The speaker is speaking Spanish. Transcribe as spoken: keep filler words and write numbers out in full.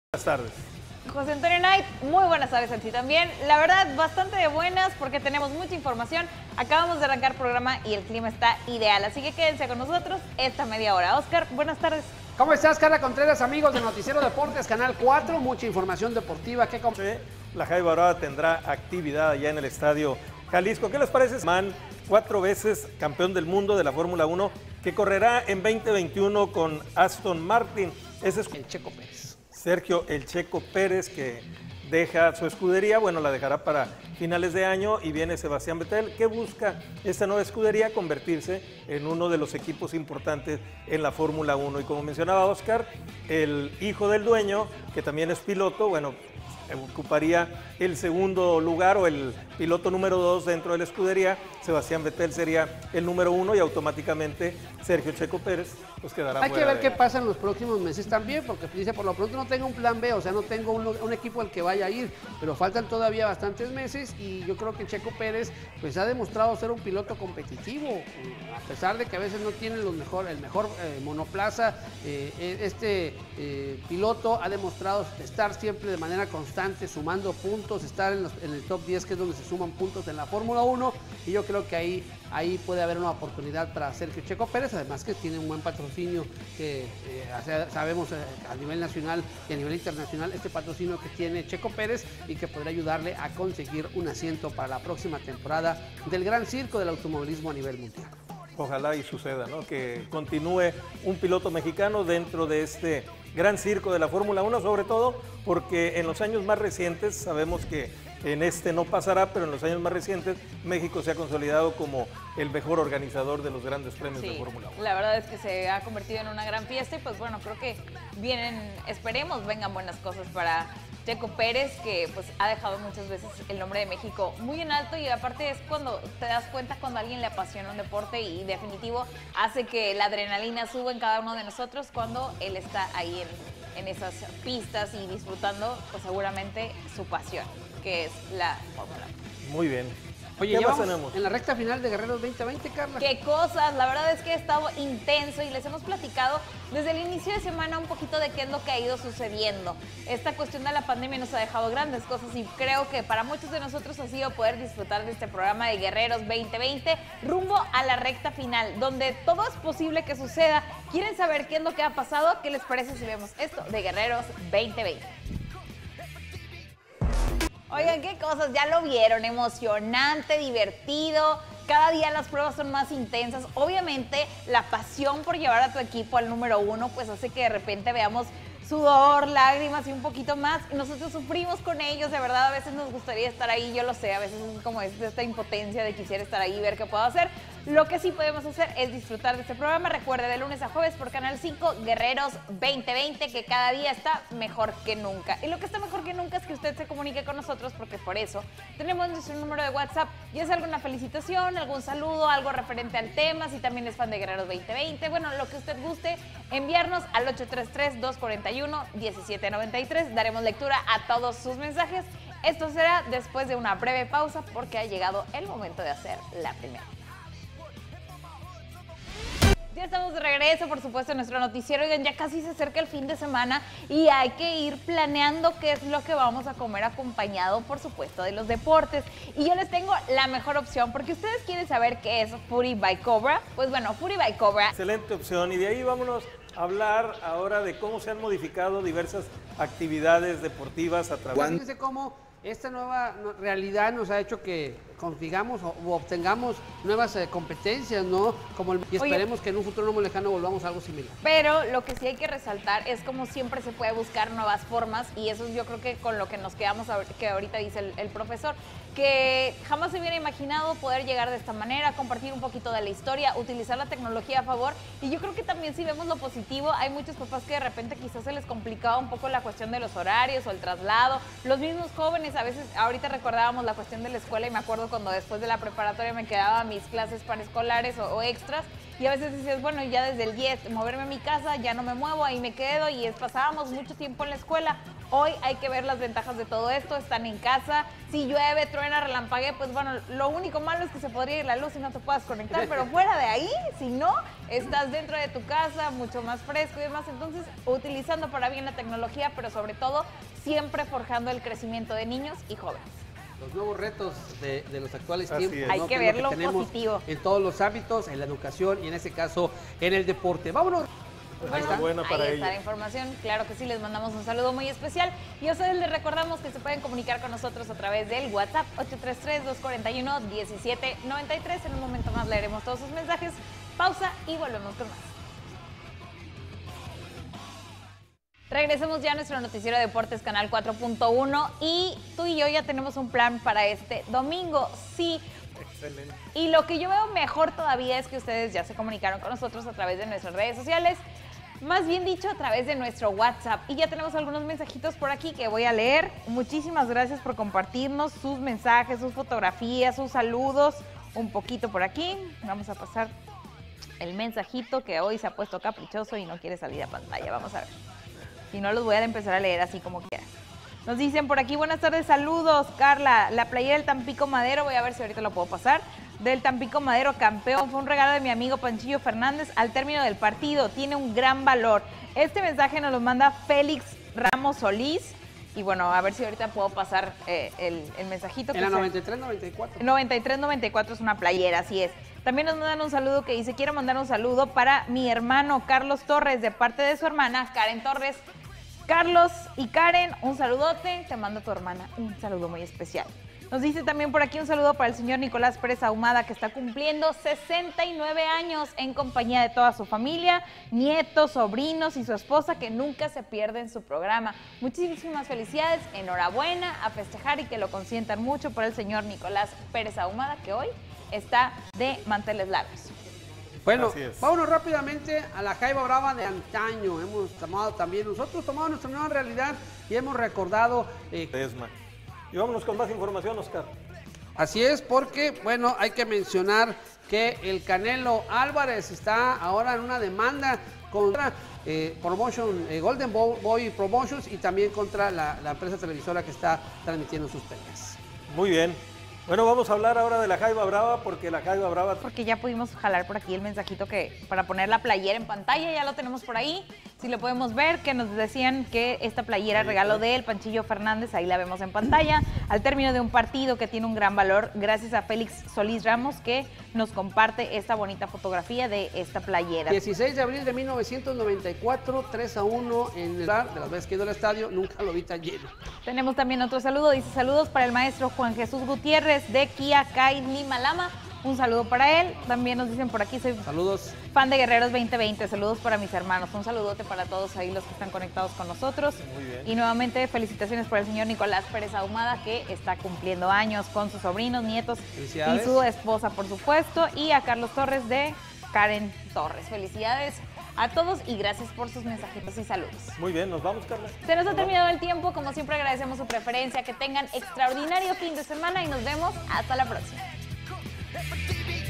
Buenas tardes. José Antonio Knight, muy buenas tardes a ti también. La verdad, bastante de buenas porque tenemos mucha información. Acabamos de arrancar programa y el clima está ideal, así que quédense con nosotros esta media hora. Oscar, buenas tardes. ¿Cómo estás, Carla Contreras, amigos de Noticiero Deportes, Canal cuatro? Mucha información deportiva. ¿Qué com- La Jaiba Brava tendrá actividad allá en el Estadio Jalisco. ¿Qué les parece? Man, cuatro veces campeón del mundo de la Fórmula uno, que correrá en veinte veintiuno con Aston Martin. Ese es El Checo Pérez. Sergio El Checo Pérez, que deja su escudería, bueno, la dejará para finales de año, y viene Sebastián Vettel, que busca esta nueva escudería convertirse en uno de los equipos importantes en la Fórmula uno. Y como mencionaba Oscar, el hijo del dueño, que también es piloto, bueno, ocuparía el segundo lugar o el piloto número dos dentro de la escudería. Sebastián Vettel sería el número uno y automáticamente Sergio Checo Pérez pues quedará Hay que fuera ver de- qué pasa en los próximos meses también, porque dice, por lo pronto no tengo un plan B, o sea, no tengo un, un equipo al que vaya a ir, pero faltan todavía bastantes meses y yo creo que Checo Pérez pues ha demostrado ser un piloto competitivo, a pesar de que a veces no tiene los mejor, el mejor eh, monoplaza. Eh, este eh, piloto ha demostrado estar siempre de manera constante, sumando puntos, estar en, los, en el top diez, que es donde se suman puntos en la Fórmula uno, y yo creo que ahí, ahí puede haber una oportunidad para Sergio Checo Pérez, además que tiene un buen patrocinio que eh, sabemos eh, a nivel nacional y a nivel internacional este patrocinio que tiene Checo Pérez, y que podrá ayudarle a conseguir un asiento para la próxima temporada del Gran Circo del automovilismo a nivel mundial. Ojalá y suceda, ¿no? Que continúe un piloto mexicano dentro de este gran circo de la Fórmula uno, sobre todo porque en los años más recientes, sabemos que en este no pasará, pero en los años más recientes México se ha consolidado como el mejor organizador de los grandes premios Sí, de Fórmula uno. la verdad es que se ha convertido en una gran fiesta y pues bueno, creo que vienen, esperemos vengan buenas cosas para Checo Pérez, que pues ha dejado muchas veces el nombre de México muy en alto, y aparte es cuando te das cuenta cuando a alguien le apasiona un deporte, y definitivo hace que la adrenalina suba en cada uno de nosotros cuando él está ahí en, en esas pistas y disfrutando pues seguramente su pasión, que es la Fórmula uno. Muy bien. Oye, ¿Qué ya más vamos tenemos? en la recta final de Guerreros veinte veinte, Carla. Qué cosas, la verdad es que ha estado intenso y les hemos platicado desde el inicio de semana un poquito de qué es lo que ha ido sucediendo. Esta cuestión de la pandemia nos ha dejado grandes cosas y creo que para muchos de nosotros ha sido poder disfrutar de este programa de Guerreros veinte veinte rumbo a la recta final, donde todo es posible que suceda. ¿Quieren saber qué es lo que ha pasado? ¿Qué les parece si vemos esto de Guerreros veinte veinte? Oigan, qué cosas, ya lo vieron, emocionante, divertido, cada día las pruebas son más intensas. Obviamente la pasión por llevar a tu equipo al número uno pues hace que de repente veamos sudor, lágrimas y un poquito más. Nosotros sufrimos con ellos, de verdad, a veces nos gustaría estar ahí, yo lo sé, a veces es como esta impotencia de quisiera estar ahí y ver qué puedo hacer. Lo que sí podemos hacer es disfrutar de este programa. Recuerde, de lunes a jueves por Canal cinco, Guerreros veinte veinte, que cada día está mejor que nunca. Y lo que está mejor que nunca es que usted se comunique con nosotros, porque por eso tenemos nuestro número de WhatsApp. Ya sea alguna felicitación, algún saludo, algo referente al tema, si también es fan de Guerreros veinte veinte, bueno, lo que usted guste, enviarnos al ocho tres tres, dos cuatro uno, uno siete nueve tres. Daremos lectura a todos sus mensajes. Esto será después de una breve pausa, porque ha llegado el momento de hacer la primera. Ya estamos de regreso, por supuesto, en nuestro noticiero. Oigan, ya casi se acerca el fin de semana y hay que ir planeando qué es lo que vamos a comer, acompañado, por supuesto, de los deportes. Y yo les tengo la mejor opción, porque ustedes quieren saber qué es Foodie by Cobra. Pues bueno, Foodie by Cobra. Excelente opción, y de ahí vámonos a hablar ahora de cómo se han modificado diversas actividades deportivas a través... Fíjense cómo esta nueva no- realidad nos ha hecho que consigamos o, o obtengamos nuevas eh, competencias, ¿no? Como el- y esperemos que en un futuro no muy lejano volvamos a algo similar. Pero lo que sí hay que resaltar es como siempre se puede buscar nuevas formas, y eso yo creo que con lo que nos quedamos, ahor- que ahorita dice el, el profesor, que jamás se hubiera imaginado poder llegar de esta manera, compartir un poquito de la historia, utilizar la tecnología a favor. Y yo creo que también, si vemos lo positivo, hay muchos papás que de repente quizás se les complicaba un poco la cuestión de los horarios o el traslado. Los mismos jóvenes, a veces, ahorita recordábamos la cuestión de la escuela, y me acuerdo uno cuando después de la preparatoria me quedaba mis clases paraescolares o, o extras, y a veces dices, bueno, ya desde el diez, moverme a mi casa, ya no me muevo, ahí me quedo, y es, pasábamos mucho tiempo en la escuela. Hoy hay que ver las ventajas de todo esto, están en casa, si llueve, truena, relampaguea, pues bueno, lo único malo es que se podría ir la luz y no te puedas conectar, pero fuera de ahí, si no, estás dentro de tu casa, mucho más fresco y demás, entonces utilizando para bien la tecnología, pero sobre todo siempre forjando el crecimiento de niños y jóvenes. Los nuevos retos de, de los actuales Así tiempos. es. ¿no? Hay que es lo verlo tenemos positivo. En todos los ámbitos, en la educación y en este caso en el deporte. Vámonos. Pues Bueno, enhorabuena para ahí ellos. está la información, claro que sí, les mandamos un saludo muy especial y a ustedes les recordamos que se pueden comunicar con nosotros a través del WhatsApp ocho tres tres, dos cuatro uno, uno siete nueve tres. En un momento más leeremos todos sus mensajes. Pausa y volvemos con más. Regresemos ya a nuestro noticiero de Deportes Canal cuatro punto uno y tú y yo ya tenemos un plan para este domingo. Sí. Excelente. Y lo que yo veo mejor todavía es que ustedes ya se comunicaron con nosotros a través de nuestras redes sociales, más bien dicho a través de nuestro WhatsApp. Y ya tenemos algunos mensajitos por aquí que voy a leer. Muchísimas gracias por compartirnos sus mensajes, sus fotografías, sus saludos. Un poquito por aquí. Vamos a pasar el mensajito que hoy se ha puesto caprichoso y no quiere salir a pantalla. Vamos a ver. Si no, los voy a empezar a leer así como quiera. Nos dicen por aquí, buenas tardes, saludos, Carla. La playera del Tampico Madero, voy a ver si ahorita lo puedo pasar. Del Tampico Madero campeón, fue un regalo de mi amigo Panchillo Fernández al término del partido. Tiene un gran valor. Este mensaje nos lo manda Félix Ramos Solís. Y bueno, a ver si ahorita puedo pasar eh, el, el mensajito. En la noventa y tres noventa y cuatro. noventa y tres noventa y cuatro es una playera, así es. También nos mandan un saludo que dice, quiero mandar un saludo para mi hermano Carlos Torres, de parte de su hermana Karen Torres. Carlos y Karen, un saludote, te manda tu hermana un saludo muy especial. Nos dice también por aquí un saludo para el señor Nicolás Pérez Ahumada, que está cumpliendo sesenta y nueve años en compañía de toda su familia, nietos, sobrinos y su esposa, que nunca se pierden su programa. Muchísimas felicidades, enhorabuena, a festejar y que lo consientan mucho por el señor Nicolás Pérez Ahumada, que hoy está de manteles largos. Bueno, es. vámonos rápidamente a la Jaiba Brava de antaño. Hemos tomado también, nosotros tomado nuestra nueva realidad y hemos recordado... Eh, Esma. Y vámonos con más información, Oscar. Así es, porque, bueno, hay que mencionar que el Canelo Álvarez está ahora en una demanda contra eh, Promotion, eh, Golden Boy Promotions y también contra la, la empresa televisora que está transmitiendo sus peleas. Muy bien. Bueno, vamos a hablar ahora de la Jaiba Brava, porque la Jaiba Brava... Porque ya pudimos jalar por aquí el mensajito que para poner la playera en pantalla, ya lo tenemos por ahí. Si lo podemos ver, que nos decían que esta playera regalo de él, Panchillo Fernández, ahí la vemos en pantalla, al término de un partido que tiene un gran valor, gracias a Félix Solís Ramos, que nos comparte esta bonita fotografía de esta playera. dieciséis de abril de mil novecientos noventa y cuatro, tres a uno en el bar, de las veces que he ido al estadio, nunca lo vi tan lleno. Tenemos también otro saludo, dice saludos para el maestro Juan Jesús Gutiérrez de Kia Kai Limalama. Un saludo para él. También nos dicen por aquí, soy Saludos. fan de Guerreros veinte veinte. Saludos para mis hermanos. Un saludote para todos ahí los que están conectados con nosotros. Muy bien. Y nuevamente felicitaciones por el señor Nicolás Pérez Ahumada, que está cumpliendo años con sus sobrinos, nietos y Felicidades. su esposa, por supuesto. Y a Carlos Torres de Karen Torres. Felicidades a todos y gracias por sus mensajitos y saludos. Muy bien, nos vamos, Carla. Se nos ha terminado el tiempo. Como siempre, agradecemos su preferencia. Que tengan extraordinario fin de semana y nos vemos hasta la próxima. F T V